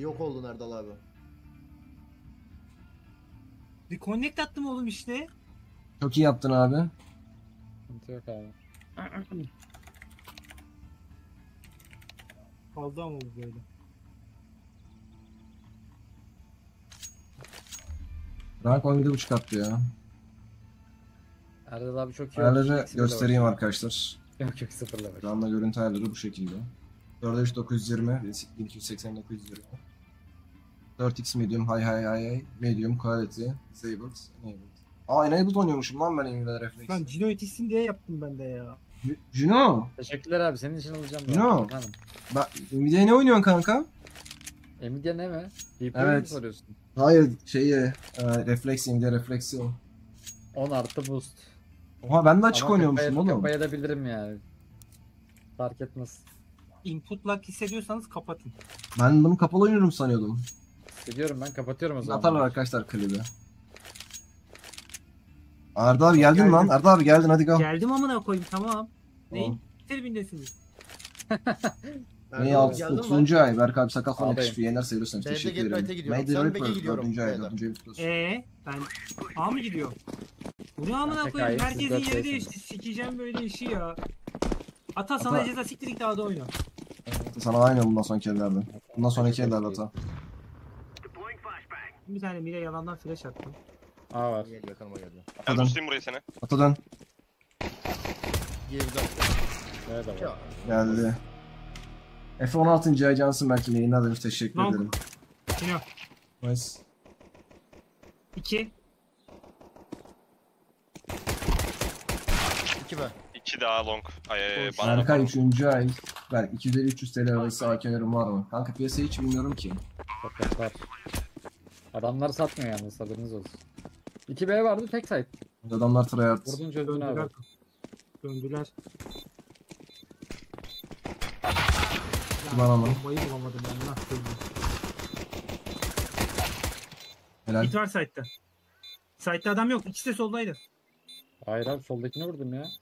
yok oldun Erdal abi. Bir connect attım oğlum işte. Çok iyi yaptın abi. Sıkıntı yok abi. Kaldı ama bu böyle. Rank 17.5 attı ya. Erdal abi çok iyi. Ayarları göstereyim arkadaşlar. Yok yok sıfırla bak. Şu anda görüntü ayarları bu şekilde. 4'e 3 920, 1280 920. 4x medium, high, medium, quality, disabled, enabled. Enabled oynuyormuşum lan ben Nvidia Reflex. Lan Cino yetişsin diye yaptım ben de ya. Juno, Teşekkürler abi, senin için alacağım. Juno. Tamam. Nvidia'ya ne oynuyorsun kanka? Nvidia ne mi? DPI Evet. mi soruyorsun? Hayır, Reflex, Nvidia Reflex'i o. 10 artı boost. Oha ben de açık oynuyormuşum oğlum. Kapayabilirim yani. Fark etmez. Input lag hissediyorsanız kapatın. Ben bunu kapalı oynuyorum sanıyordum. Biliyorum, ben kapatıyorum o zaman. Atarlar arkadaşlar klibi. Arda abi geldin Geldim. lan. Arda abi geldin hadi go. Geldim amına koyayım tamam. Neyin Tamam. tribindesiniz? Neyi Erdal abi 30. ay. Berk abi sakal falan Ağabeyim. yakışık yener seviyorsanız B'de teşekkür Get ederim. Right'e gidiyorum. Made Sen the B'ye Ripper gidiyorum. 4. ay B'de. 4. ay kutlu olsun. Ben A mı gidiyor? Bu ne amına Tek koyayım? ayet, siz Herkesin dört yeri saysınız. değişti. Sikeceğim böyle işi ya. Ata sana Ata- ceza siktir git dağda oyna. Sana aynı bundan sonraki ellerden. Bundan sonraki ellerde hata. Bir tane Mire yalandan flash attım. A var. Gel yakınıma geldi. Ben Atadan. boostlayayım burayı seni. Ata dön. Girdi. Evet abi. Ya. Geldi. F16. ay Cansın belki yayınlar teşekkür Long. ederim. Cino. Nice. 2. 2 be. 2 daha long. Boş. Bana Berkay 3. ay. Berk 250-300 TL arası AK'lerim var mı? Kanka piyasayı hiç bilmiyorum ki. Çok var. Adamlar satmıyor yalnız, haberiniz olsun. 2B vardı, tek site. Adamlar tryhard. Vurdun çözdün abi. Döndüler. Döndüler. Bana mı? Bombayı bulamadım ben. Nasıl söyleyeyim? Helal. Hit var site'da. Site'da adam yok. İkisi de soldaydı. Hayır abi, soldakini vurdum ya.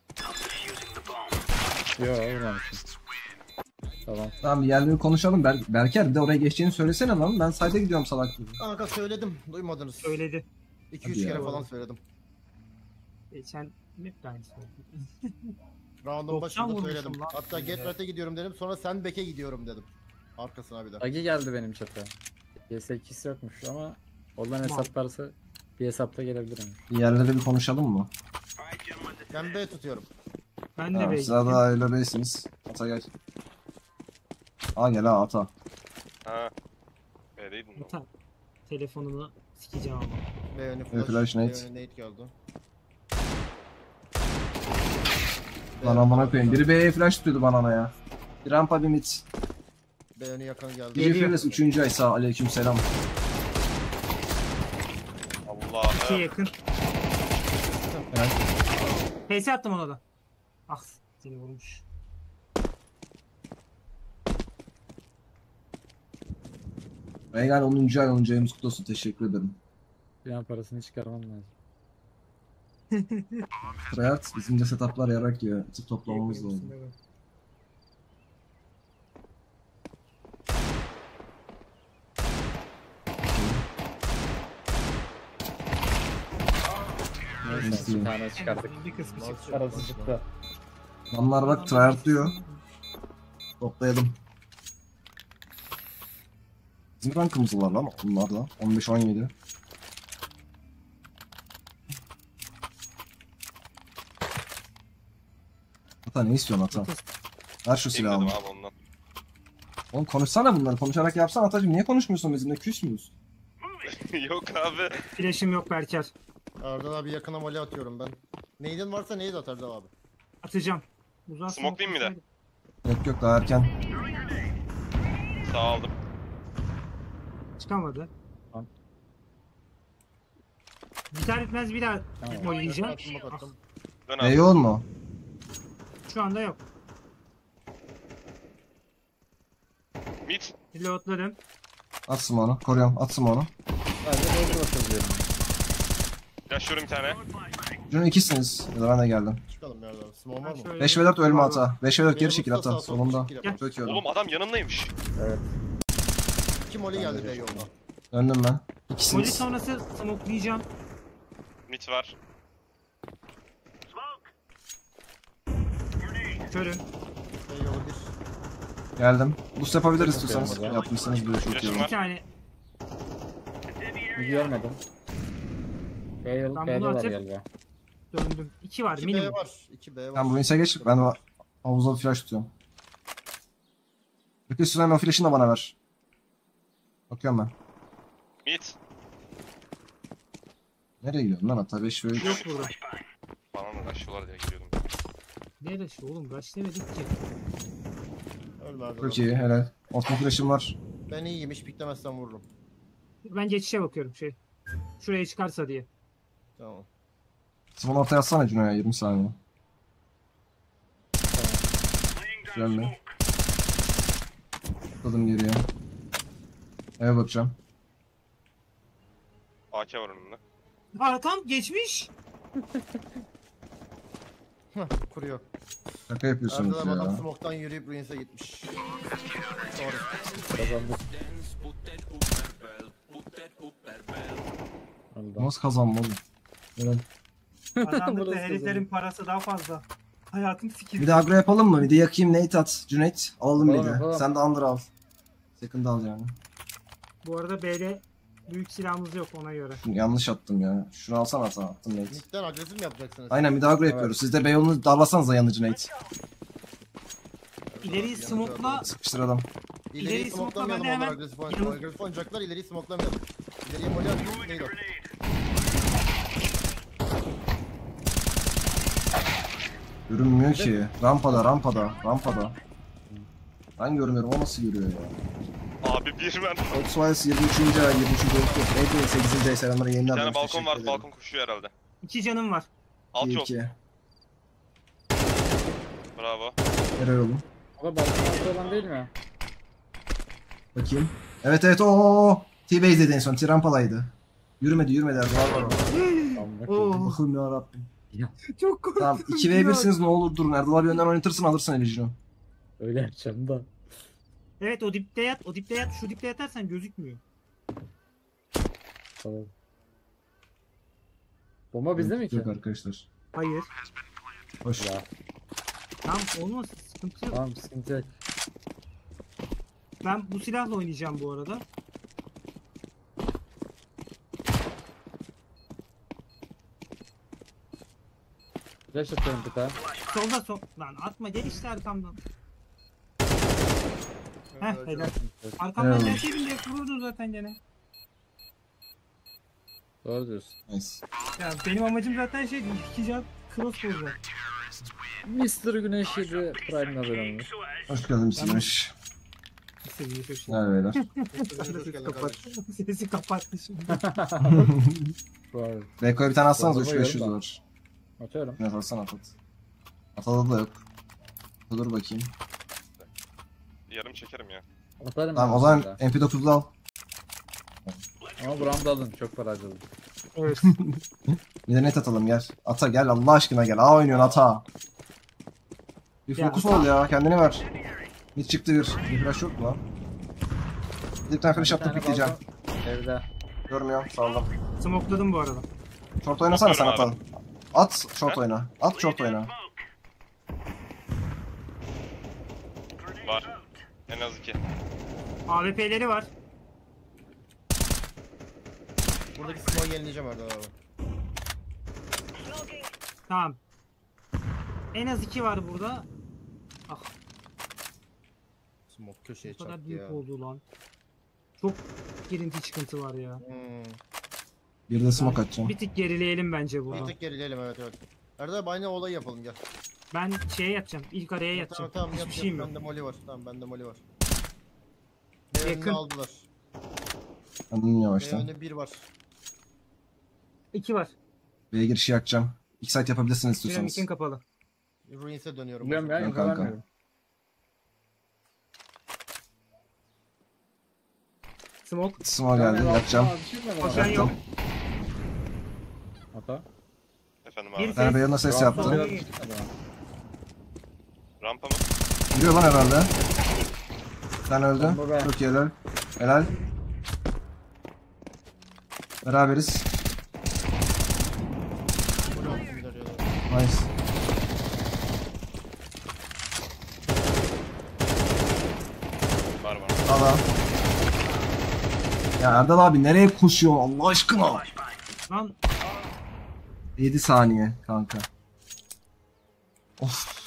Yo, vurmamışım. Tamam. Tamam yerleri konuşalım. Berker bir de oraya geçeceğini söylesene lan. Ben sayda gidiyorum salak gibi. Kanka söyledim. Duymadınız. Söyledi. 2-3 Hadi kere ya. falan söyledim. Geçen hep de aynı söyledi. Round'un 90 başında vurmuşum söyledim. lan. Hatta Get Right'e gidiyorum dedim. Sonra sen Back'e gidiyorum dedim. Arkasına bir de. Agi geldi benim çata. PS2'si yokmuş ama olan hesaplarsa bir hesapta gelebilirim. Yerleri bir konuşalım mı? Ben B tutuyorum. Ben de Tamam, belki. sırada öyle beysiniz. Ata gel. Gel ha ata. Ha. B'deydin mi? Ata. Telefonunu sikeceğim ama. B önü Evet, flash B nade. önü nade geldi. Lan amına koyayım. Biri B'ye flash tutuyordu banana ya. Bir rampa bir mid. B önü yakın geldi. Biri Fearless 3. ay sağ aleyküm selam. İki Allah'ım. yakın. Evet. PS attım ona da. Ah seni vurmuş. Reygan 10. ay 10. ayımız kutlu olsun. Teşekkür ederim. Bir an parasını çıkarmam lazım. Tryhard bizim de setuplar yarak ya. Tık toplamamız lazım. Neyse, bir tane çıkardık. Bir kısmı çıktı. Parası çıktı. Adamlar bak tryhard diyor. Toplayalım. Bizim rankımız var lan bunlar da. 15-17. Ata ne istiyorsun Ata? Ver şu silahımı. Bilmedim abi ondan. Oğlum konuşsana bunları. Konuşarak yapsana Atacığım. Niye konuşmuyorsun bizimle? Küs müyüz? Yok abi. Flash'im yok Berker. Erdal abi yakına mole atıyorum ben. Nade'in varsa nade at Erdal abi. Atacağım. Uzan Smoke'layım mı de? Yok yok daha erken. Sağ aldım. Çıkamadı. Tamam. Biter bitmez bir daha Tamam. oynayacağım. Attım, bak attım. Dön abi. Yoğun mu? Şu anda yok. Mid. Reloadladım. At smoke'unu. Koruyorum. At smoke'unu. Sadece doldur atabiliyorum. Yaşıyorum bir tane. Cüneyt ikisiniz. Ya da ben de geldim. Çıkalım ya Erdal abi. Smoke var mı? Şöyle- 5 ve 4 ölme Ata. 5 ve 4 geri Benim çekil usta Ata. sağ sol Solunda. çekil yapalım. Çok iyi Oğlum oldu. adam yanındaymış. Evet. 2 moli geldi B yolda. Döndüm ben. Molly İkisiniz. sonrası smokelayacağım. Mid var. Körüm. B yolu 1. Geldim. Boost yapabiliriz istiyorsanız. Yapıyorum Yapmışsınız böyle çok iyi Flash'ım olur. var. Bir tane. Bir görmedim. Ben bunu B'de var atıp- galiba. Döndüm. 2 var 2 B minimum. var. 2 B var. Sen Ruins'e geç. Ben de havuza flash tutuyorum. Peki Süleyman o flash'ını da bana ver. Bakıyorum ben. Mid. Nereye gidiyorsun lan hatta 5 ve 3. Yok burada. Bana da rush'ıyorlar diye giriyordum. Nerede şu oğlum? Kaç demedik ki. Ölme abi. Çok iyi helal. Orta flash'ım var. Ben iyiyim, hiç piklemezsen vururum. Ben geçişe bakıyorum şey. Şuraya çıkarsa diye. Tamam. Simon ortaya atsana Cino'ya 20 saniye. Güzel mi? Atladım geriye. Eve bakacağım. AK var önümde. Arkam geçmiş. Kuruyor. Şaka yapıyorsunuz Erdem adam ya. smoke'tan yürüyüp Ruins'e gitmiş. Doğru. Kazandık. Öldü. Nasıl kazanma oğlum? Helal. Kazandık da Burası heriflerin parası daha fazla. Hayatım sikir. Bir de agro yapalım mı? Bir de yakayım Nate at. Cüneyt alalım bir Tamam, de. tamam. Sen de under al. Second al yani. Bu arada B'de büyük silahımız yok ona göre. Yanlış attım ya. Şunu alsana hata attım Nate. Mid'den agresif mi yapacaksınız? Aynen bir de agro yapıyoruz. Siz de Beyoğlu'nu darlasanıza yanıcı Nate. İleriyi smoke'la Sıkıştır adam. İleriyi İleri smoke'la smoke'lamayalım, ben de onlar hemen agresif oynayacaklar. Agresif oynayacaklar, ileriyi smoke'lamayalım. İleriye moli atayım, neydi o? Görünmüyor ki. Rampada. Ben görmüyorum, o nasıl görüyor ya? Abi bir ben. Oxwise 23. ay, 23. April 8. ay selamları Bir yayınlar. tane balkon vardı. Balkon koşuyor herhalde. 2 canım var. Alt yol. 2. Bravo. Nereye oğlum? O da balkon altı olan değil mi? Bakayım. Evet o. T-Base'deydi en son. Tirampala'ydı. Yürümedi Erdoğan var orada. Oo, Allah'ım yarabbim. çok korktum. Tamam 2v1'siniz ne olur durun. Erdal abi önden oynatırsın alırsın Elijin'i. Öyle yapacağım da. Evet o dipte yat, o dipte yat. Şu dipte yatarsan gözükmüyor. Tamam. Bomba bizde mi ki? Yok arkadaşlar. Hayır. Hoş. Ya Tamam olmaz. Sıkıntı yok. tamam sıkıntı yok. Ben bu silahla oynayacağım bu arada. Flash atıyorum bir tane. Solda sol. Lan atma gel işte arkamdan. Heh helal. Arkamdan Evet. gelseydin diye vururdun zaten gene. Doğru diyorsun. Nice. Ya benim amacım zaten şey iki can cross vuracak. Mr. Güneş 7 Prime'la beraber. Hoş geldin Bismillah. İstediğini çok şey. Gel beyler. Sesi kapat. Sesi kapattı şimdi. Bravo. Beko'ya bir tane atsanız Bomba 3-500 yiyorum da. var. Atıyorum. Ne atarsan at. Atalı da yok. Dur bakayım. Yarım çekerim ya. Atarım. Tamam ben o zaman aslında. MP9'da al. Ama buramı da alın. Çok para harcadım. Evet. Bir de net atalım gel. Ata gel Allah aşkına gel. A oynuyorsun ata. Bir Ya, fokus ata. ol ya kendine ver. Mid çıktı bir. Bir flash yok mu lan? Bir tane flash Bir attım tane pikleyeceğim. balkon Evde. Görmüyorum saldım. Smokladım bu arada. Short oynasana sen Bakıyorum ata. At short oyna. At short oyna. Var. En az 2. AWP'leri var. Buradaki smoke'u yenileyeceğim Erdem abi. Tamam. En az 2 var burada. Ah Smoke köşeye bu kadar çaktı büyük ya. oldu lan. Çok girinti çıkıntı var ya. Bir de smoke atacağım. Bir tık gerileyelim bence Bir burada. tık gerileyelim, evet. Erdem abi aynı olayı yapalım gel. Ben şeye yatacağım. İlk araya yatacağım. Tamam Hiçbir yap, şeyim yap. yok. Bende moli var. Tamam bende moli var. Yakın. Yakın. Aldılar. Anladım yavaştan. Önde 1 var. 2 var. B'ye girişi yakacağım. İlk site yapabilirsiniz istiyorsanız. Piramitin kapalı. Ruins'e dönüyorum. Biliyorum ya. Yok info kanka. vermiyorum. Smoke. Smoke geldi yakacağım. Koşan yok. Ata. Efendim Bir abi. Ben Beyon'a ses yaptım. Sonra- Rampa mı? Giriyor lan herhalde. Sen öldü. Bomba be. Çok iyi helal. Helal. Beraberiz. Bunu attım ileriye doğru. Nice. Var. Al. Ya Erdal abi nereye koşuyor Allah aşkına? Lan 7 saniye kanka. Of.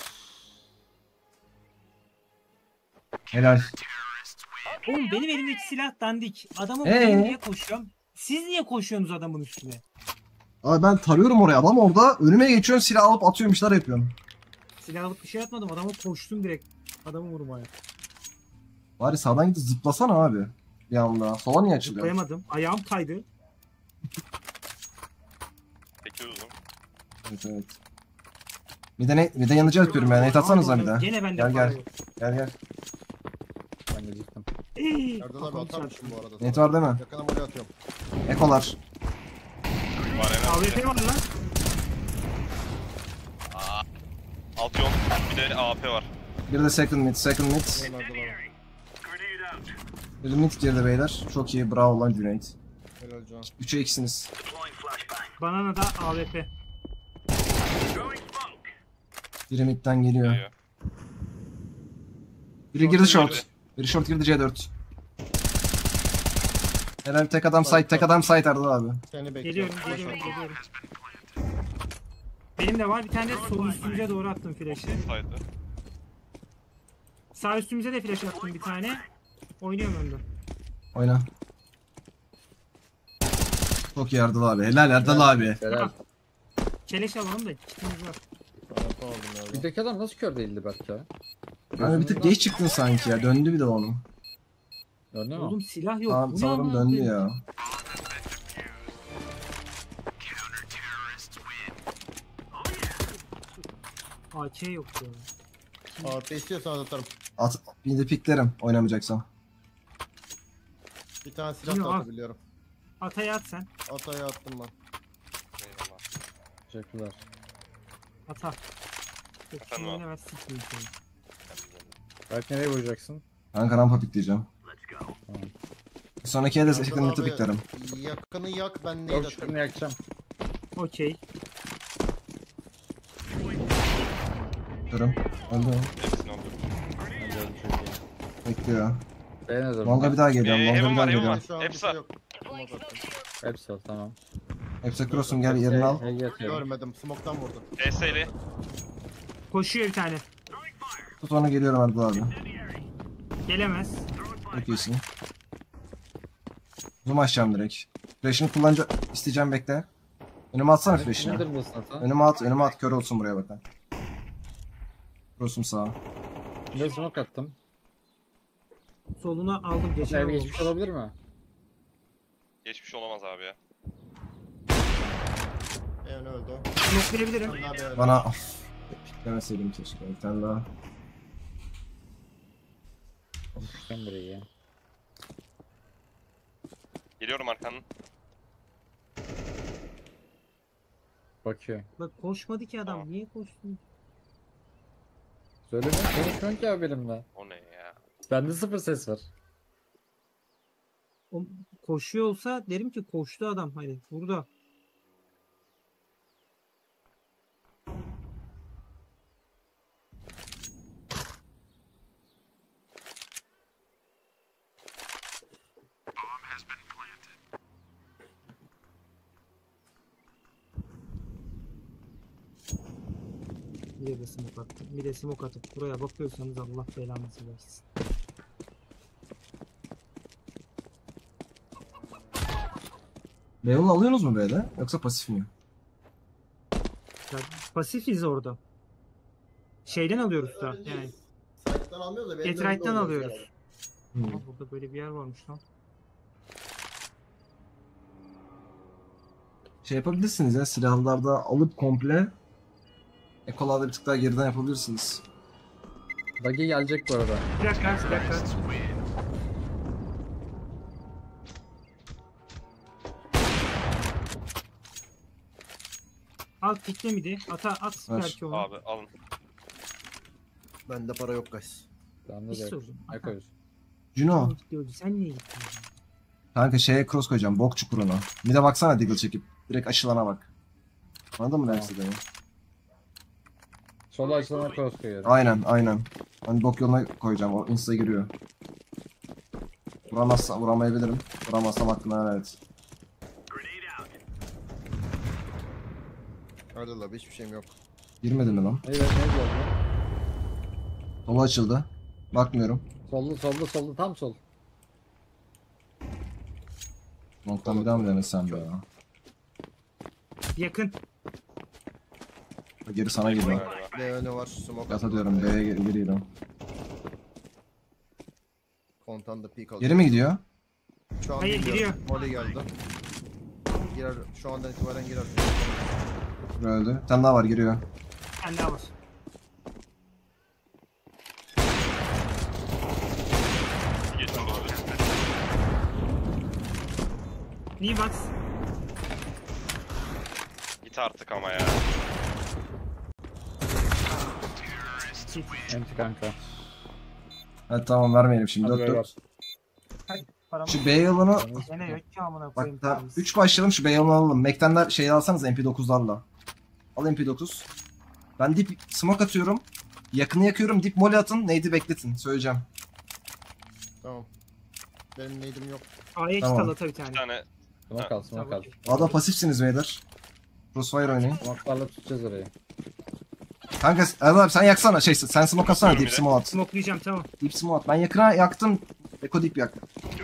Helal. oğlum benim elimdeki silah dandik. Adamı Ee? vurayım diye koşuyorum. Siz niye koşuyorsunuz adamın üstüne? Abi ben tarıyorum oraya, adam orada, önüme geçiyorsun, silah alıp atıyorum, işler yapıyorum. Silah alıp bir şey atmadım. Adamı koştum direkt. Adamı vurmaya. Bari sağdan gidip zıplasana abi. Bir anda. Sola niye açılıyor? Zıplayamadım. Ayağım kaydı. Peki uzun. Evet. Bir de yanıcı yapıyorum ben. Net atsanıza bir de. Gene bende Gel para gel. yok. Gel. Ben de ciddim. Erdal abi Kafam atarmışım bu arada. Net var değil mi? Yakına mole atıyorum. Ekolar. Var en az iki. AWP var lan. Alt yol. Bir de AP var. Bir de second mid. Benim Erdal abi. Bir mid girdi beyler. Çok iyi. Bravo lan Cüneyt. Helal can. 3'e 2'siniz. Banana da AWP. Biri midden geliyor. Geliyor. Biri girdi Short short. Biri short girdi C4. Herhalde tek adam site Erdal abi. Seni bekliyorum. Geliyorum. Benim de var. Bir tane de sol üstümüze doğru attım flash'ı. Saydı. Sağ üstümüze de flash attım bir tane. Oynuyorum önden. Oyna. Çok iyi Erdal abi. Helal Erdal abi. Helal. Keleş alalım da kitimiz var. Tarafı aldım ya. Bizdeki adam nasıl kör değildi Berk ya? Hani bir tık geç çıktın sanki ya. Döndü bir de onu. Döndü mü? Oğlum silah yok. Tamam Bu ne sanırım amına döndü koyayım? ya. AK yok ya. AP istiyorsan atarım. At, bir de piklerim oynamayacaksan. Bir tane silah Yok, da al. atabiliyorum. Ataya at sen. Ataya attım ben. Eyvallah. Teşekkürler. Ata. Efendim abi. Ne ver sikeyim seni. Berk nereye vuracaksın? Kanka rampa pikleyeceğim. Tamam. Bir sonraki elde Erdal second mid'i abi, piklerim. Yakını yak ben neydi Yok atayım. şunu yakacağım. Okey. Durun. Öldü mü? Hepsini aldım. Ben gördüm çok iyi. Bekliyor. Beğeniyorum. Longa bir daha geliyorum. Longa Heaven bir daha var, Heaven geliyorum. var. Şu an bir Hepsi şey var. yok. Smoke attım. Hepsi o tamam. Hepsi cross'um gel yerini al. Ege atıyorum. Görmedim. Smoke'tan vurdu. ES'li. Koşuyor bir tane. Tut onu, geliyorum Erdal abi. Gelemez. Çok iyisin. Zoom açacağım direkt. Flash'ını kullanacağım. İsteyeceğim, bekle. Önüme atsana flash'ını. Nedir bu sınıfta? Önüme at, kör olsun buraya bakın. Cross'um sağa. Bir de smoke attım. Soluna aldım. Geçen Ev olmuş. geçmiş olabilir mi? Geçmiş olamaz abi ya. Evne öldü. Smoke verebilirim. Sen daha bir Bana piklemeseydim keşke. Bir tane daha. Sen burayı ya. Geliyorum arkanın. Bakıyor. Bak koşmadı ki adam. Tamam. Niye koştun? Söyleme. Konuşmuyorsun ki abi benimle. O ne ya? Bende sıfır ses var. O koşuyor olsa derim ki koştu adam. Hani burada. Bir de smoke attım. Bir de smoke atıp buraya bakıyorsanız Allah belanızı versin. Level alıyorsunuz mu böyle? Yoksa pasif mi? Ya, pasifiz orada. Şeyden alıyoruz da yani. Site'den almıyoruz da. benim de Detrite'den önümde alıyoruz. oluyor Hmm. Aa, burada böyle bir yer varmış lan. Şey yapabilirsiniz ya, silahlarda alıp komple ekolarda bir tık daha geriden yapabilirsiniz. Buggy gelecek bu arada. Bir dakika, bir dakika. Al pikle midi. At Ver. belki onu. Abi alın. Bende para yok guys. Bende Bir de yok. sorun. Ne koyuyorsun? Juno. Gidiyordu. Sen niye gittin? Kanka şeye cross koyacağım. Bok çukuruna. Bir de baksana Deagle çekip. Direkt aşılana bak. Anladın mı ne Tamam. istediğimi? Sola açılana cross koyuyorum. Aynen. Hani bok yoluna koyacağım. O insta giriyor. Vuramazsam vuramayabilirim. Vuramazsam hakkını helal et. Hadi la hiçbir şeyim yok. Girmedi mi lan? Ne diyor? Sola açıldı. Bakmıyorum. Sollu tam sol. Long'dan bir daha mı denesem be ya? Yakın. Geri sana geliyor. Galiba. B önü var. Smoke Gata diyorum B'ye giriyor. Kontanda peek alıyor. Geri mi gidiyor? Şu an Hayır, bilmiyorum. giriyor. Molly geldi. Girer. Şu andan itibaren girer. Öldü. Bir tane daha var giriyor. Sen daha var. Geçin doğru. New box. Git artık ama ya. Git. Enti kanka. Evet tamam vermeyelim şimdi. Hadi 4-4. beyler. Param. Şu B yolunu Gene yok ki amına bak koyayım. daha paramız. 3 başlayalım şu B yolunu alalım. Mac'ten şey alsanız MP9'larla. Al MP9. Ben dip smoke atıyorum. Yakını yakıyorum. Dip molly atın. Nade'i bekletin. Söyleyeceğim. Tamam. Benim nade'im yok. A'ya Tamam. tamam. Ata bir Bir tane. tane Smoke al smoke al. Ada pasifsiniz beyler. Crossfire oynayın. Smoke'larla tutacağız orayı. Kanka Erdal abi sen yaksana. Sen smoke atsana. Bakıyorum Dip bir de. smoke at. Smokelayacağım tamam. Dip smoke at. Ben yakına yaktım. Eko dip yak.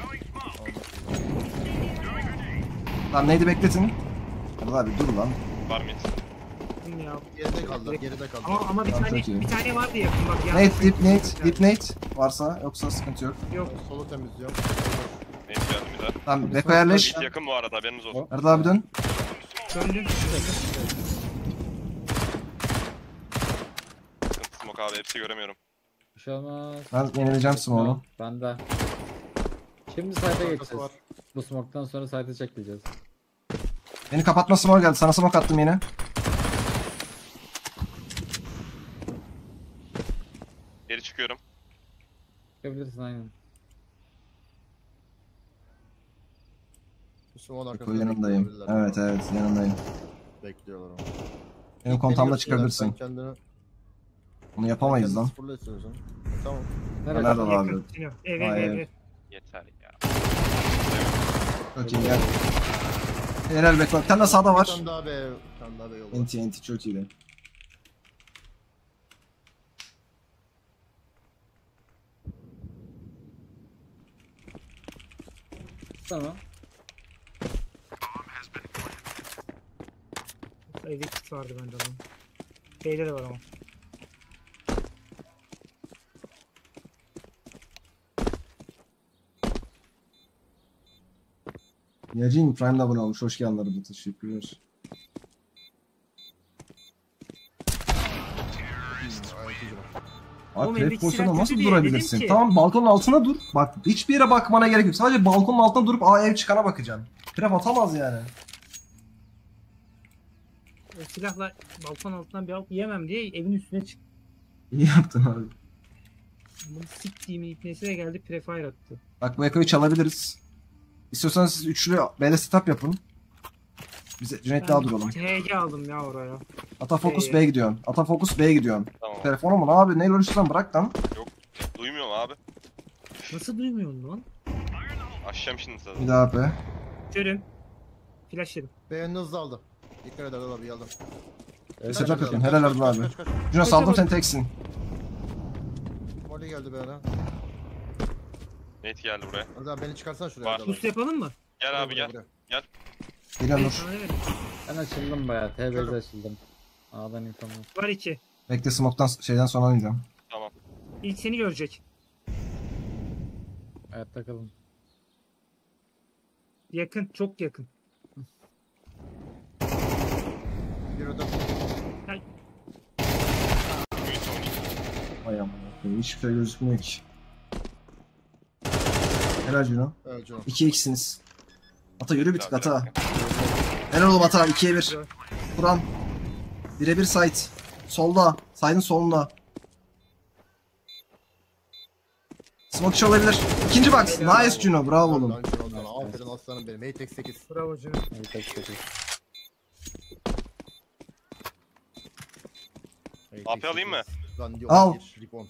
Tamam nade'i bekletin. Erdal abi dur lan. var mid. Gittim ya. Geride kaldı. Geride kaldı. Ama bir Tamam, tane çok iyi. bir tane vardı yakın bak. ya. Nate dip Nate. Dip Nate. Varsa yoksa sıkıntı yok. Yok. Solu temizliyorum. Neyse geldim bir daha. Tamam Beko yerleş. Mid yakın bu arada haberiniz olsun. Erdal abi dön. Döndüm. Sıkıntı smoke abi hepsi göremiyorum. Bir şey olmaz. Ben yenileceğim smoke'u. Ben de. Şimdi site'e Arkası geçeceğiz. var. Bu smoke'tan sonra site'e çekileceğiz. Beni kapatma smoke geldi. Sana smoke attım yine. Geri çıkıyorum. Çıkabilirsin aynen. Müslüman Beko arkasında yanındayım. bekliyorlar. Evet yanındayım. Bekliyorlar onu. Benim kontamda Beni çıkabilirsin. sen kendini Bunu yapamayız kendini lan. sıfırla istiyorsan. Tamam. Nerede? Nerede abi? Yakın. Ev Hayır. ev. Yeter ya. Çok iyi gel. Helal Beko. Bir tane de sağda Bir var. tane daha be. Bir tane daha be yolu var. Enti çok iyi. Tamam. Evde kit vardı bende lan. B'de de var ama. Yacin Prime'da abone olmuş. Hoş geldin arada. Teşekkürler. Oğlum, Abi trap evdeki pozisyonda silah nasıl kötü diye dedim durabilirsin? ki. Tamam balkonun altına dur. Bak hiçbir yere bakmana gerek yok. Sadece balkonun altına durup ev çıkana bakacaksın. Trap atamaz yani. O silahla balkon altından bir alt yemem diye evin üstüne çıktı. İyi yaptın abi. Bunu siktiğimin ipnesi de geldi prefire attı. Bak bu Eko'yu çalabiliriz. İstiyorsanız siz üçlü B'de setup yapın. Bize Cüneyt daha duralım. HG aldım ya oraya. Ata Focus B'ye gidiyorsun. Ata Focus B'ye gidiyorsun. Tamam. Telefonu mu abi? Neyle uğraşıyorsan bırak lan. Duymuyorum abi. Nasıl duymuyorsun lan? Açacağım şimdi zaten. Bir daha AP. Körüm. Flash yedim. B önünü hızlı aldı. Dikkat et Erdal abi yardım. Evet, Setup Kaç, yapın. kaç, Helal kaç, Erdal abi. kaç, kaç, kaç. Cüneyt saldım sen teksin. Molly geldi be ara. Nate geldi buraya. Erdal abi beni çıkarsana şuraya. Var. Erdal abi. Boost yapalım mı? Gel abi Buraya, gel. buraya. Geliyorum dur. Sana evet. Ben açıldım bayağı. TB'de açıldım. A'dan infom yok. Var 2. Bekle smoke'tan şeyden sonra oynayacağım. Tamam. İlk seni görecek. Hayatta kalın. Yakın. Çok yakın. Bir ödem. Büyük oynayayım. Ay aman. Hiçbir şey gözükmüyor ki. Helal Cüno. Evet canım. 2-2'siniz. Ata yürü bir tık Bir Ata. dakika. Helal oğlum Ata 2'ye 1. Kur'an. 1'e 1 site. Solda. Side'ın solunda. Smoke olabilir. İkinci box. Nice Juno. Bravo oğlum. Lan Juno sana. Aferin aslanım benim. Maytek 8. Bravo canım. İyi, tek sekiz. AP alayım mı? Lan diyor. Al. Bir ripon.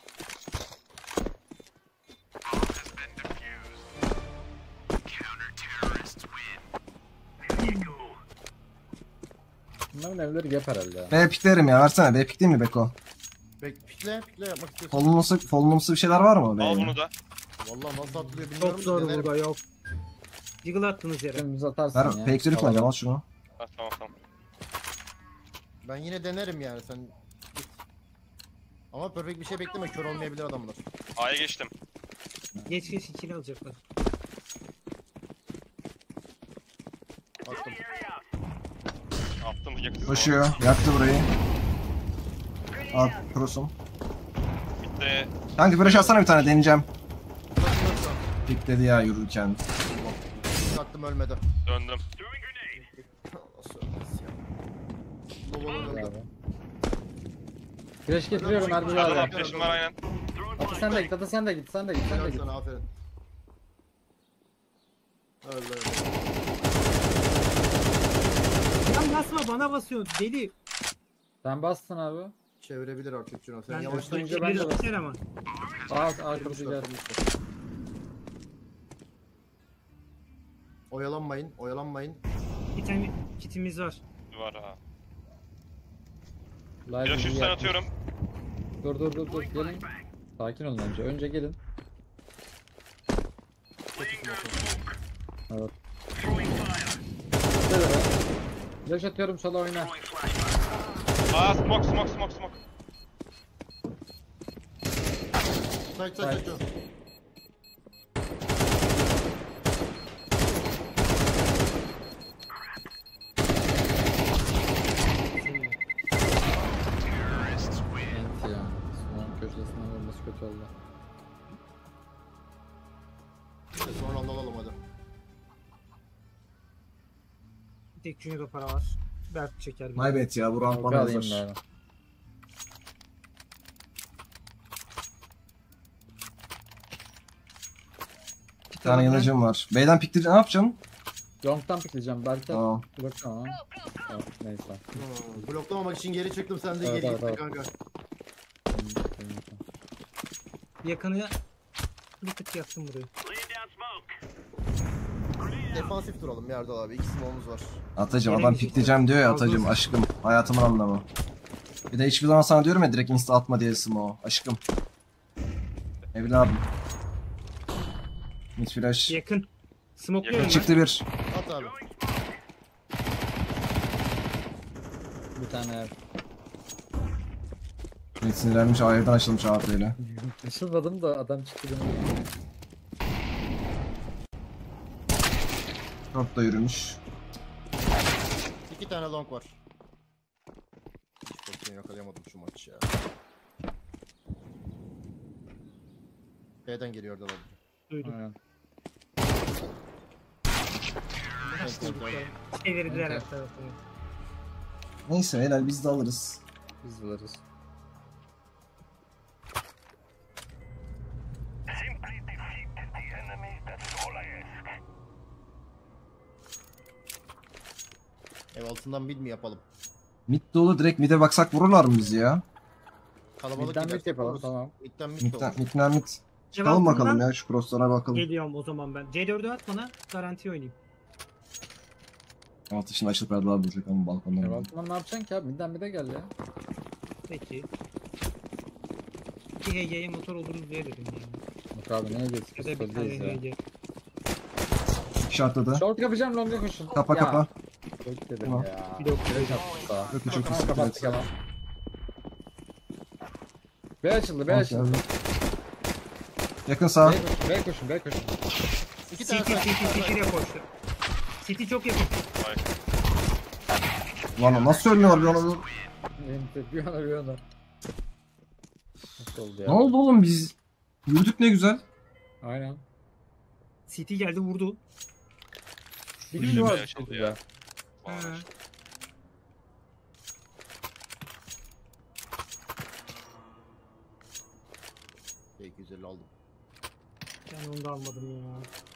Bunların evleri gap herhalde. ya. B piklerim ya. Versene. B pik değil mi Beko? Pikle yapmak istiyorsun. Folumlusu bir şeyler var mı? Al B'ye? bunu da. Vallahi nasıl atlıyor bilmiyorum. Çok zor denerim. burada yok. Jiggle attınız yere. Dümdüz atarsın Ver ya. fake yürütme Alalım. hocam al şunu. Ha, tamam. Ben yine denerim yani sen git. Ama perfect bir şey bekleme, kör olmayabilir adamlar. A'ya geçtim. Geç geç ikili alacaklar. Attım. Attım yakın. Koşuyor. Yaktı burayı. Al prosum. Bitti. Kanka flash atsana bir tane deneyeceğim. Nasıl? Pikledi ya yürürken. Attım ölmedi. Döndüm. Nasıl ölmez ya? Lobo'dan öldü. Bravo. Flash getiriyorum Erbil Hadi lan abi. flash'im var aynen. Atı sen de git, atı sen de git, sen de git, sen de Helal git. sana aferin. Öldü. Lan basma bana basıyorsun deli. Sen bastın abi. Çevirebilir artık Cino. Sen Ben yavaşlayınca ben de biter ama. Kurucu gel. Oyalanmayın, oyalanmayın. Bir tane kitimiz var. Var ha. Live Flash bilgi üstten yapma. atıyorum. Dur gelin. Sakin olun önce. Önce gelin. Evet. Şöyle bak. Flash atıyorum sola oyna. Aa smoke. Say. Evet ya. Smoke'un köşesinden vurması kötü oldu. Sonra alalım hadi. Bir tek Junior'da para var. Berk çeker. My bad ya bu round Smoke bana alayım hazır. ben. Bir tane yanıcım var. B'den piktir ne yapacaksın? Long'tan pikleyeceğim. Belki Tamam. bloktan ama. Tamam, neyse. Bloklamamak için geri çıktım, sen de Evet, geri evet, gittin evet. kanka. Yakını bir tık yaktım burayı. Defansif duralım Erdal abi. 2 small'umuz var. Atacım Nereye adam gidecek? pikleyeceğim diyor ya Fazla atacım olsun. aşkım. Hayatımın anlamı. Bir de hiçbir zaman sana diyorum ya direkt insta atma diye o aşkım. Evladım. Mid flash. Yakın. Smoke Yakın. ben. Çıktı bir. At abi. Bir tane ev. Mid sinirlenmiş evden açılmış AWP'yle. Açılmadım da adam çıktı benim. Short da yürümüş. 2 tane long var. Hiç pozisyon yakalayamadım şu maç ya. B'den geliyor Erdal abi. Duydum. Aynen. Çevirdiler Okey. her tarafı. Neyse helal biz de alırız. Biz buluruz. Ev altından mid mi yapalım? Mid dolu direkt mid'e baksak vururlar mı bizi ya? Kalabalık Midden gidersek mid yapalım oluruz. tamam. Midden mid de olur. Mid'den mid. Çıkalım bakalım ya şu crosslara bakalım. Geliyorum o zaman ben. C4'ü at bana garanti oynayayım. Altı şimdi açılıp Erdal abi bulacak ama balkondan. Ya Balkon'dan ne yapacaksın ki abi? Midden bir de gel ya. Peki. Bir HG'ye motor oluruz diye dedim yani. Bak abi ne Ya ediyorsun? da bir tane Sözdeyiz ya. HG. İşaretledi. Short yapacağım longa koşun. Kapa Ya, kapa. Çok dedim Tamam. ya. Bir de ok. Direkt attık daha. Çok iyi, çok iyi. Tamam kapattık ama. B açıldı, B açıldı. Yakın sağ. B koşun, B koşun. 2 tane City side. City de koştu. City çok yakın. Lan o nasıl ölmüyor bir onu? Bir yana bir yana. Nasıl oldu ya? Ne oldu oğlum biz? Yürüdük ne güzel. Aynen. City geldi vurdu. Bir Bizim gün B var açıldı açıldı ya. ya. Ha. Peki 150 aldım. Ben onu da almadım ya.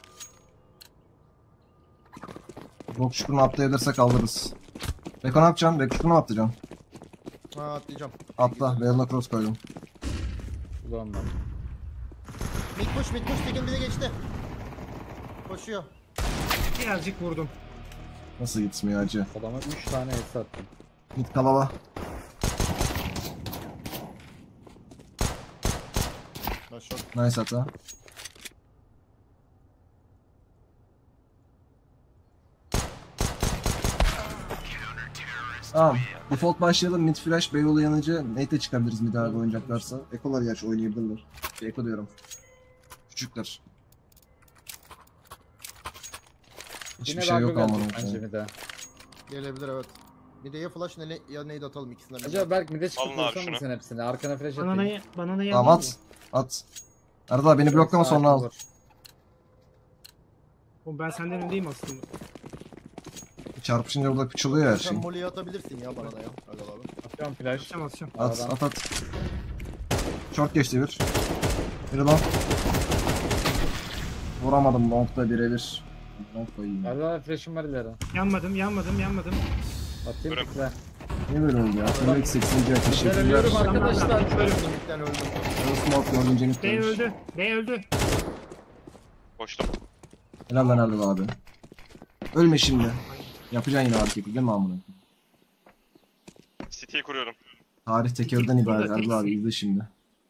Bok çukurunu atlayabilirsek alırız. Beko ne yapacaksın? Beko çukurunu mu atlayacaksın? Ha atlayacağım. Atla. Veil'ına cross koydum. Ulan ben. Mid push Tekin bize geçti. Koşuyor. Birazcık vurdum. Nasıl gitmiyor acı? Adama 3 tane es attım. Mid kalaba. Aşağı. Nice hata. Tamam. Default başlayalım. Mid flash, Beyoğlu yanıcı. Nate'e çıkabiliriz mid abi oynayacaklarsa. Ekolar gerçi oynayabilirler. Eko diyorum. Küçükler. Hiçbir Yine şey yok dalga ama. gelecek bence bir de. Gelebilir evet. Bir de ya flash ya nade atalım ikisinden. biri. Acaba Berk mid'e çıkıp Alın abi vursan mı şunu. sen hepsini? Arkana flash atayım. Bananayı Tamam alayım mı? at. Arada beni bloklama sonra al. Oğlum ben senden öndeyim aslında. Çarpışınca burada küçülüyor her Sen şey. molly'yi atabilirsin ya bana da ya. Hadi abi. Atıyorum flash. Atacağım. At. Short geçti bir. Biri long. Vuramadım long'da birebir. Long koyayım. Arada flash'ım var ileri. Yanmadım. Atayım Buyurun. flash. Niye böyle oldu ya? Tırnak 80. Ben Teşekkürler. ölüyorum arkadaşlar. Midden öldüm. Smoke gördüm Cennet B demiş. öldü. B öldü. Koştum. Helal lan Erdal abi. Ölme şimdi. Yapacaksın yine hareket değil mi amına? City'yi kuruyorum. Tarih tekerden ibaret Burada Erdal abi teksin. izle şimdi.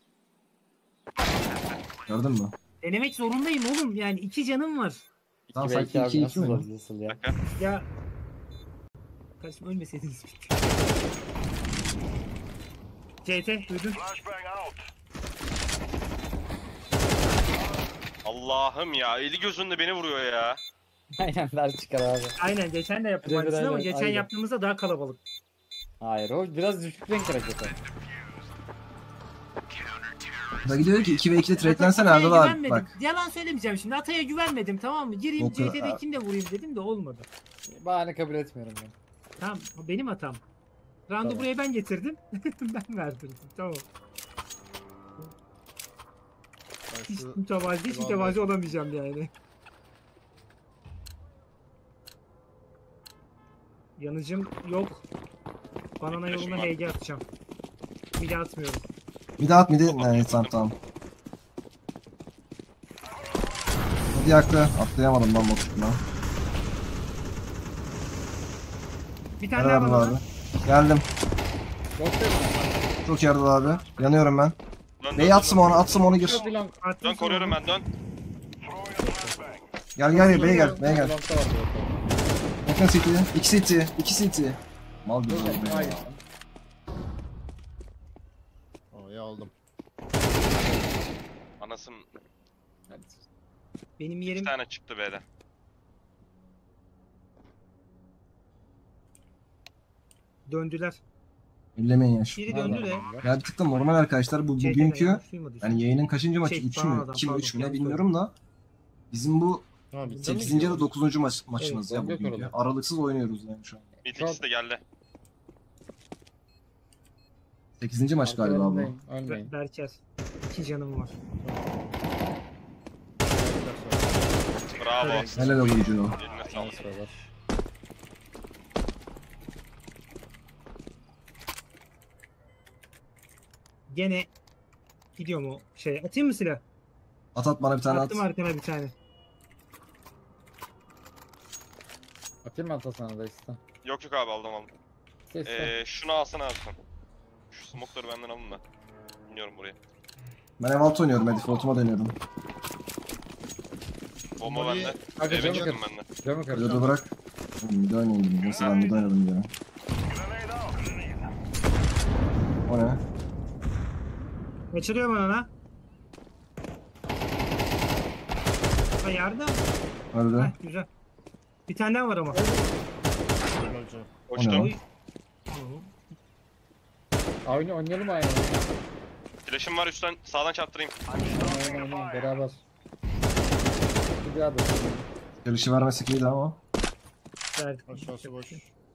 Gördün mü? Denemek zorundayım oğlum. Yani 2 canım var. Tamam, 2 sanki belki abi 2-2 nasıl mi? zor nasıl ya? Dakika. Ya. Kardeşim ölmeseydiniz bitti. CT duydun. Allah'ım ya. Eli gözünde beni vuruyor ya. Aynen ders çıkar abi. Aynen geçen de yaptım Birebir aynısını ama aynen, geçen aynen. yaptığımızda daha kalabalık. Hayır o biraz düşük renk hareketi. Da gidiyor ki 2 ve 2'de trade'lensene Ataya Erdal abi. güvenmedim. Bak. Yalan söylemeyeceğim şimdi. Ataya güvenmedim tamam mı? Gireyim O kadar- CT'de kim de vurayım dedim de olmadı. Bahane kabul etmiyorum ben. Tamam o benim hatam. Round'u Tamam. buraya ben getirdim. Ben verdirdim. Tamam. Ben Hiç şu mütevazi olamayacağım yani. Yanıcım yok. Banana Yaklaşım yoluna var. HG atacağım. Bir de atmıyorum. Bir daha at midi. Evet tamam. Hadi yaktı. Atlayamadım lan boşluğuna. Bir tane Helal daha Erdal banana. abi. Geldim. Çok sevdim. Çok iyi Erdal abi. Yanıyorum ben. Dön, Neyi dön, atsam dön. onu atsam onu gir. Çok long. Attım Dön koruyorum sonra. ben dön. Gel B'ye gel. B'ye gel. Long'da var bu. Yakın city. 2 city. 2 city. Mal gibi oldu ya. Hayır. A'yı aldım. Anasım Hadi. Benim 2 yerim tane çıktı B'de. döndüler. Ellemeyin ya şu. Biri döndü de. Ya bir tık da normal arkadaşlar bu CT'de bugünkü yanlış duymadıysam. yani yayının kaçıncı maçı? Şey, 3 bana mü? adam, 2 mi 3 mü ne pardon, bilmiyorum da bizim bu Ha bizden mi 8. ya da gidiyoruz? 9. maçımız ya Evet, bugünkü. orada. Aralıksız oynuyoruz yani şu an. Mid Çok- ikisi de geldi. 8. maç galiba bu. Ölmeyin, Ölmeyin. Berker. 2 canım var. Bravo. Evet. Helal oyuncu. Eline Yalnız sağlık. sıralar. Gene gidiyor mu şey? Atayım mı silah? At bana bir tane at. Attım arkana bir tane. Atayım mı atasana da iste. Yok yok abi aldım aldım. İste. Şunu alsana abi sen. Şu smoke'ları benden alın da. Bilmiyorum buraya. Ben ev altı oynuyorum. Hadi default'uma dönüyorum. Bomba Molly- bende. Kanka Eve camı çıktım kır. ben de. Camı kır. Reload'u bırak. Oğlum bir de oynayayım dedim. Neyse ben bir de oynadım ya. O ne? Açılıyor bana lan. Ha yardım. Öldü. Heh, güzel. Bir tane daha var ama. Öleceğim. Koştum. Oy. Oyunu oynayalım aynı. Flash'ım var üstten sağdan çarptırayım. Oynayalım beraber. Bir daha da. Yarışı vermesek iyiydi ama. Verdik. Aşağısı boş.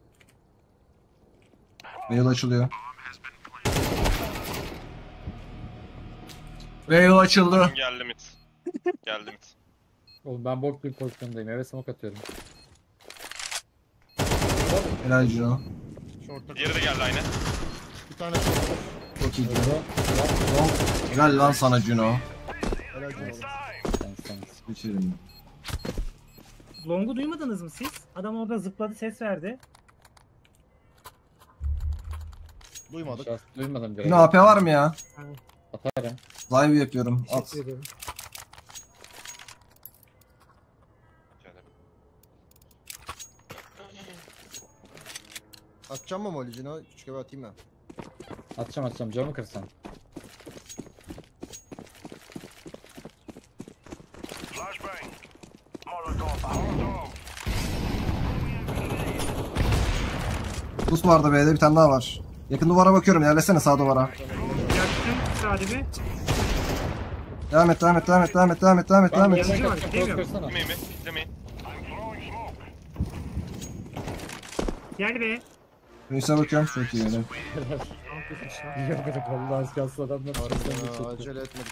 Veil açılıyor. Veil açıldı. Geldi mid. Geldim. Oğlum ben bok bir pozisyondayım. Eve smoke atıyorum. Helal Cino. Short'ta Diğeri de geldi aynı. bir tane short. Çok iyi. Öldü. Helal lan sana Cino. Helal canım oğlum. Sen. Geçelim. Long'u duymadınız mı siz? Adam orada zıpladı, ses verdi. Duymadık. Şahs duymadım Cino direkt. AP var mı ya? Atarım. Live yapıyorum. At. Teşekkür ederim. Atacağım mı Molicino? Küçük eve atayım ben. Atacağım camı kırsan. Boost vardı B'de, bir tane daha var. Yakın duvara bakıyorum, yerlesene sağ duvara. Yaktım Sadib'i. Devam et. Ben Yanıcı yerine var, kaçtım. değil mi? Close kırsana. Kitlemeyin mi? Kitlemeyin. Gel be. Neyse bakıyorum, çok iyi. Helal. Yok yok vallahi az kalsın adamlar. Harbiden acele etmedik.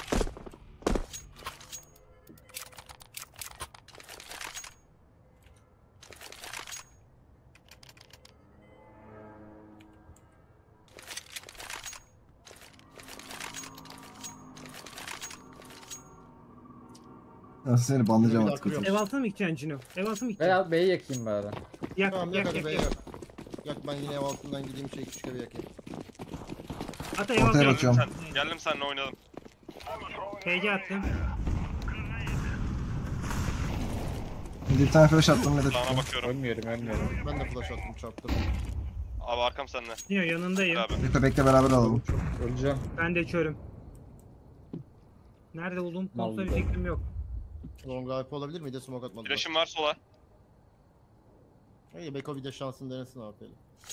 Nasıl seni banlayacağım Bir artık. dakika yok. Ev altına mı gideceksin Cino? Ev altına mı gideceksin? Veya B'yi yakayım bari. Yak Tamam yak yak hadi yak be yak. yak. Yak ben yine ev altından gideyim küçük eve yakayım. Ata ev Ortaya altına. bak. Bakıyorum. Geldim seninle oynadım. PG attım. Bir tane flash attım, ne de Sağına bakıyorum. Ölmüyorum. Ben de flash attım çarptım. Abi arkam seninle. Cino yanındayım. Abi. bekle beraber alalım. Öleceğim. Ben de körüm. Nerede olduğum konusunda bir Vallahi. fikrim yok. Long AP olabilir miydi? Smoke atmadılar. Flash'ım var sola. İyi Beko bir de şansını denesin AP'li.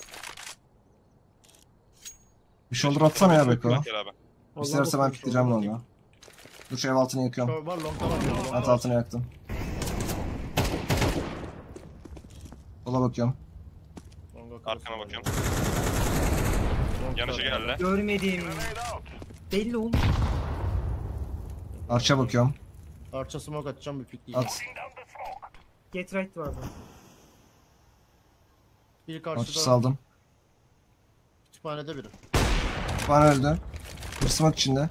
Bir shoulder atsana ya Beko. Gel abi. İsterse ben pikleyeceğim longa. Dur şu ev altını yakıyorum. Var long'da var. At altını yaktım. Sola bakıyorum. Arkana bakıyorum. Yanıcı geldi. Görmedim. Belli oldu. Arça bakıyorum. Arça smoke atacağım bir pikleyeceğim. At. Get right vardı. Bir Arçı karşıda saldım. kütüphanede biri. Bana öldü. Bir smoke içinde.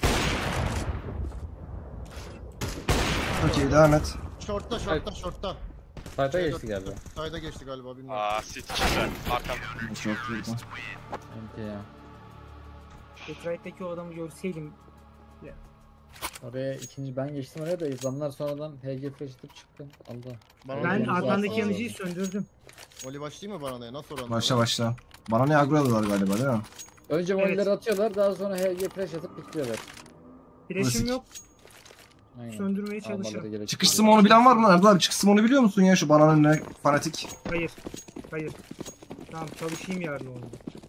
Çok iyi, devam et. Short'ta. Sayda geçti galiba. Sayda geçti galiba bilmiyorum. Aa sit içinde. Arkam. Çok vurdum. Enti ya. Get right'teki o adamı görseydim. Oraya ikinci ben geçtim oraya da izlanlar sonradan HG flash atıp çıktı. Allah. Bana Ben onu- arkandaki Aa, yanıcıyı söndürdüm. Oli başlayayım mı bana ne? Nasıl oranı? Başla. Bana ne aggro alıyorlar galiba, değil mi? Önce Evet. molleri atıyorlar daha sonra HG flash atıp bitiriyorlar. Flash'im Klasik. yok. Aynen. Söndürmeye Almaları çalışırım. gerek Çıkış yok. smoke'unu bilen var mı? Erdal abi çıkış smoke'unu biliyor musun ya, şu bananın ne fanatik? Hayır. Hayır. Tamam çalışayım yarın onu.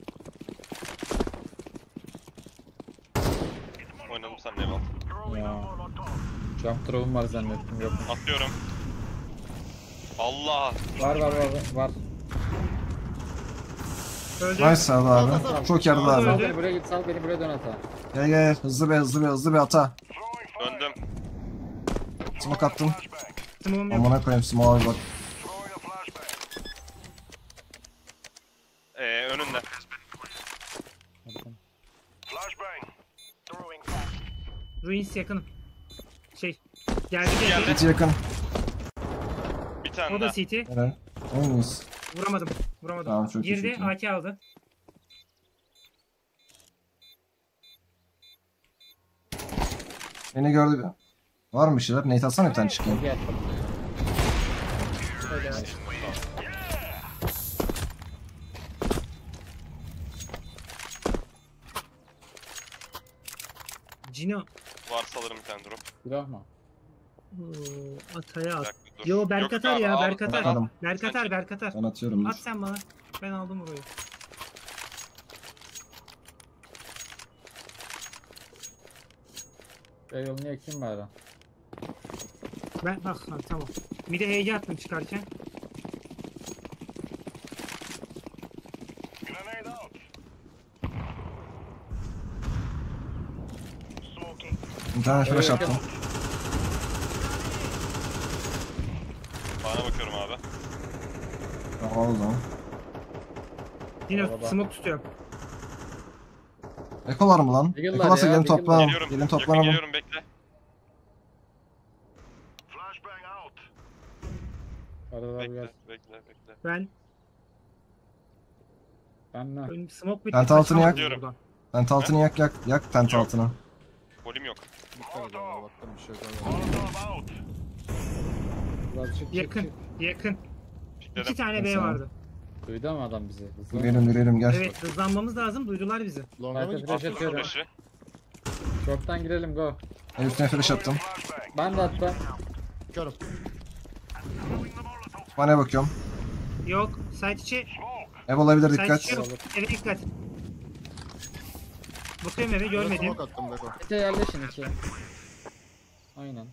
Oynadım seninle Eval. Ya. Jump throw'um var zannettim yok. Atlıyorum. Allah. Var. Öldü. Nice Erdal abi. Çok iyi Erdal Sal abi. beni buraya git sal beni buraya dön ata. Gel. Hızlı bir ata. Döndüm. Smoke attım. Smoke'um yok. Amına koyayım smoke'a bak. Önünde. Ruins yakınım. Geldi. Geldi. Git yakın. Bir tane O da daha. CT. Helal. Oyun muyuz? Vuramadım. Tamam, çok iyi, Girdi. çok iyi. AK aldı. Beni gördü bir. Var mı bir şeyler? Nate atsana bir tane çıkayım. Gel. Cino. Varsa alırım bir tane drop. Silah mı? Ataya Bir at. dakika dur. Yo Yok, Berkatar abi, ya al. Berkatar. Bakalım. Berkatar. Ben atıyorum dur. At sen bana. Ben aldım burayı. Yolunu yakayım bari. Ben ha tamam. Bir de HG attım çıkarken. Bir tane flash attım. Bana bakıyorum abi. Tamam o zaman. Yine Araba. smoke tutuyor. Eko var mı lan? Deagle'lar Eko varsa ya, gelin Deagle'lar. toplanalım. Geliyorum. Gelin Yakın toplanalım. geliyorum bekle. Arada bir Bekle yer. bekle. Ben Ben ne? smoke bitti. Penta altını yak. kaçamadım buradan. Tent altını yak tent Yok. altını. Polim yok. Dikkat edin ama baktım bir şey yok. Biraz çık çık Yakın. çık. Yakın. Pikledim. 2 tane B Mesela. vardı. Duydu ama adam bizi. Hızlı. Yürüyelim gel. Evet hızlanmamız lazım. Duydular bizi. Longa mı Arka gitti? flash Attım atıyorum. flash'ı. Short'tan girelim go. En üstüne flash attım. Ben de attım. Körüm. Bana bakıyorum. Yok. Site içi. Ev olabilir Site dikkat. içi yok. Eve dikkat. Bakıyorum eve görmedim. Smoke attım Beko. İçe yerleşin içe. Aynen.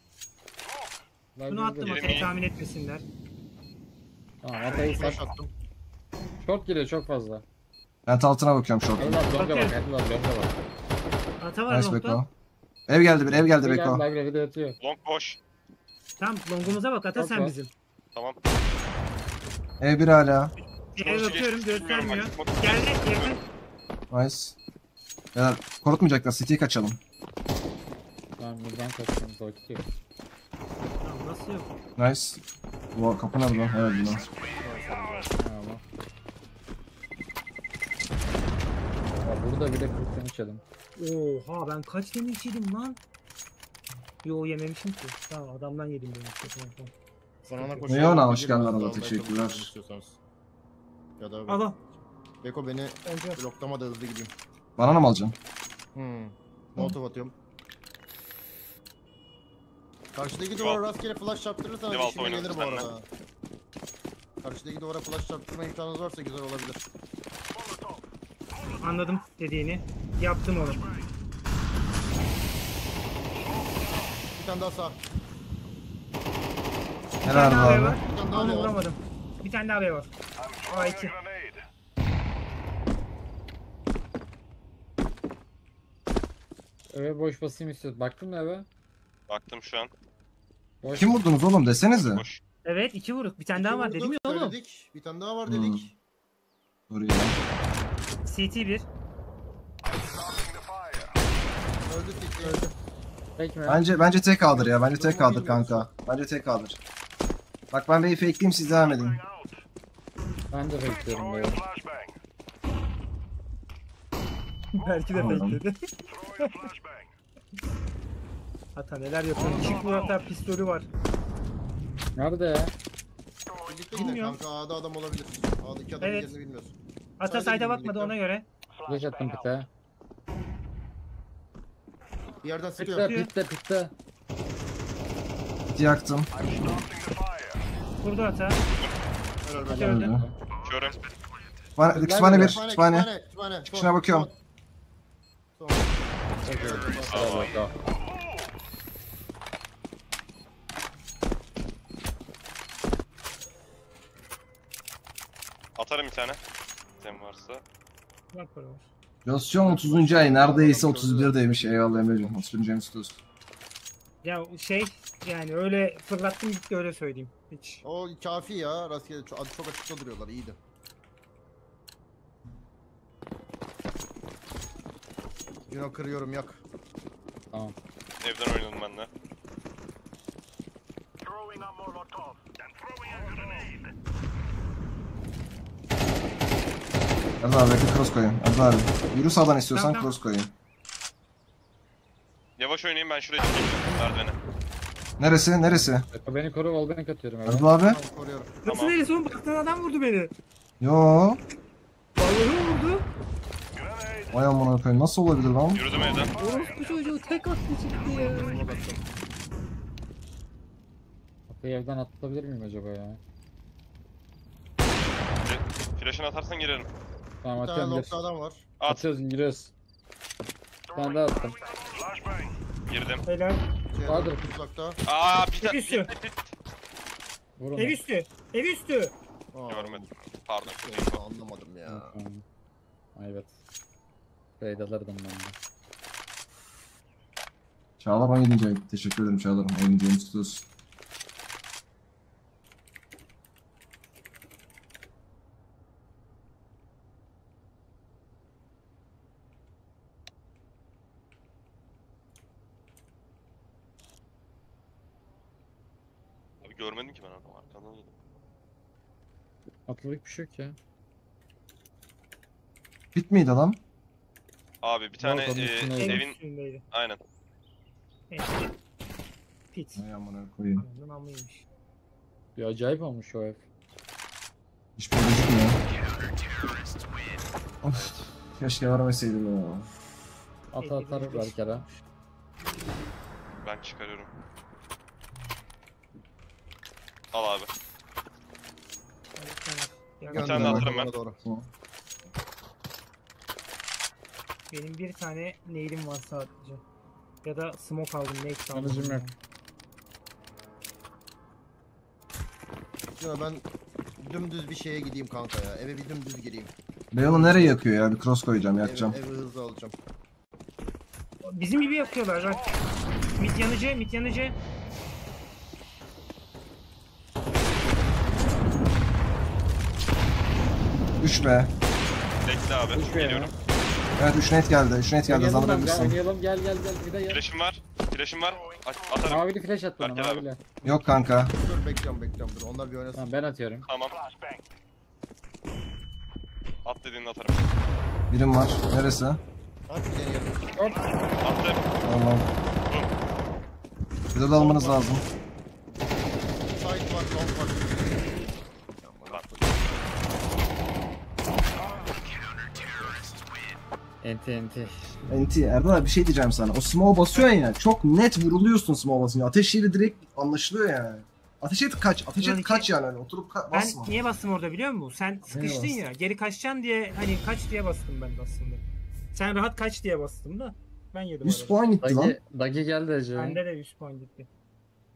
Bunu attım Yerim atayı iyi. tahmin etmesinler. Tamam atayı sak. Flash attım. Short geliyor çok fazla. Tent altına bakıyorum şu an. Evlat longa bak. Bakıyorum. Evlat longa bak. Ata var Nice longda. Beko. Ev geldi ev geldi Bir Beko. geldi bir de yatıyor. Long boş. Tamam longumuza bak ata Bak sen bak. bizim. Tamam. Ev bir hala. Eve bakıyorum göstermiyor. Bak, bak. Geldi yakın. Nice. Ya korkutmayacaklar. City'yi kaçalım. Ben buradan kaçtım. Vakit yok. Tamam nasıl yok? Nice. Bu kapı nerede lan? Evet bundan. Tamam. Ya burada bile 40'tan içelim. Oha ben kaç tane içiydim lan? Yo yememişim ki. Tamam adamdan yedim ben işte. Tamam, tamam. Banana Yok. koşuyor. Neon hoş geldin Biraz arada, daha teşekkürler. Beko'yu istiyorsanız. Ya da Al al. Beko beni Önce bloklama da hızlı gideyim. Banana mı alacaksın? Molotov atıyorum. Karşıdaki Deval- duvara rastgele flash çarptırırsanız Deval işime oynadık gelir bu seninle. arada. Karşıdaki duvara flash çarptırma imkanınız varsa güzel olabilir. anladım dediğini. Yaptım onu. Bir tane daha sağ. Bir tane Helal daha B abi. var. Bir tane daha Onu var. vuramadım. Bir tane daha B var. A2. Eve boş basayım istiyoruz. Baktın mı eve? Baktım şu an. Boş. Kim vurdunuz oğlum desenize. Boş. Evet 2 vuruk. Bir tane daha var dedim ya oğlum. Söyledik. Bir tane daha var Hmm. dedik. Dur ya. CT 1. Öldü City. Peki mi? Bence tek kaldır ya. Bence tek kaldır kanka. Bence tek kaldır. Bak ben bir fakeleyeyim siz devam edin. Ben de bekliyorum böyle. Belki de Anladım. bekledi. Hata neler yapıyor. Çık bu hata pistolü var. Nerede ya? Birlikte yine Bilmiyorum. kanka A'da adam olabilir. A'daki adamın Evet. yerini bilmiyorsun. Hata Sadece sayda birlikte. bakmadı ona göre. Flash attım pite. Bir yerden Pitte sıkıyor. pitte. City yaktım. Vurdu hata. Helal Hata be. öldü. Öldü. Körüm. Kütüphane bir. Kütüphane. Kütüphane. Çıkışına bakıyorum. Son. Bravo, bravo. Atarım bir tane. Sen varsa. Bak para var. Losyon 30. ay neredeyse 31'deymiş. Eyvallah Emre'cim. 31. ayımız kutlu olsun. Ya şey yani öyle fırlattım gitti öyle söyleyeyim. Hiç. O kafi ya. Rastgele çok açıkta duruyorlar. İyiydi. Cino kırıyorum yak. Tamam. Evden oynadım ben de. Erdal abi bekle cross koyayım. Erdal abi. Yürü sağdan istiyorsan Tamam. cross koyayım. Yavaş oynayayım ben şuraya çıkayım. Merdivene. Neresi? Neresi? Beni koru wallbang atıyorum eve. Erdal abi. Tamam koruyorum. Nasıl Tamam. neresi oğlum baktığın adam vurdu beni. Yo. Vallahi vurdu. Vay amına koyayım. Nasıl olabilir lan? Yürüdüm evden. Orospu çocuğu tek attı çıktı ya. Kapıyı evden atlatabilir miyim acaba ya? Flash'ını atarsan girerim. Tamam Bir tane atıyorum gir. nokta adam var. At. Atıyoruz giriyoruz. Bir tane daha attım. Girdim. Helal. Şey, Vardır. uzakta. Aa bir Ev tane. üstü. Vurun. Ev üstü. Ev üstü. Aa, Görmedim. Pardon. şey, anlamadım ya. Ay, evet. Raid alırdım ben de. Çağlar 17. ay. Teşekkür ederim Çağlar'ım. 17. ayımız kutlu olsun. Görmedim ki ben adamı arkadan yedim. Atladık bir şey yok ya. Bit miydi adam? Abi bir tane Balkonun üstüne En evin üstündeydi. aynen. Evet. Pit. Ay amına koyayım. Ondan amıymış. Bir acayip olmuş o ev. Hiçbir şey gözükmüyor. Of. Keşke vermeseydim ya. Atar belki ara. Ben çıkarıyorum. Al abi. Evet, tane daha atarım ben. bana doğru. Benim bir tane nailim var sadece. Ya da smoke aldım, nade aldım. Anacım yok. Ya ben dümdüz bir şeye gideyim kanka ya. Eve bir dümdüz gireyim. Leon'u nereye yakıyor ya? Bir cross koyacağım, yakacağım. Evi hızlı alacağım. Bizim gibi yapıyorlar bak. Mit yanıcı, mit yanıcı. Üç be. Bekle abi. Üç be ya. Geliyorum. Evet 3 net geldi. 3 net geldi. Oynayalım lan, Hızlandırabilirsin. oynayalım gel bir de gel. Flash'im var. Flash'im var. Atarım. Mavili flash at bana Berker abi. mavili. Yok kanka. Dur bekliyorum dur. Onlar bir oynasın. Tamam ben atıyorum. Tamam. At dediğini atarım. Birim var. Neresi? Hadi deneyelim. Attım. Tamam. Bir de almanız lazım. Side var, long var. Lan. Enti. NT Erdal abi bir şey diyeceğim sana. O smoke basıyorsun ya. Çok net vuruluyorsun smoke basınca. Ateş yeri direkt anlaşılıyor yani. Ateş et kaç. Ateş et kaç yani. Hani oturup Ben basma. niye bastım orada biliyor musun? Sen sıkıştın bastın? ya. Geri kaçacaksın diye hani kaç diye bastım ben de aslında. Sen rahat kaç diye bastım da. Ben yedim 100 arada. puan gitti lan. Dagi geldi acaba. Bende de 100 puan gitti.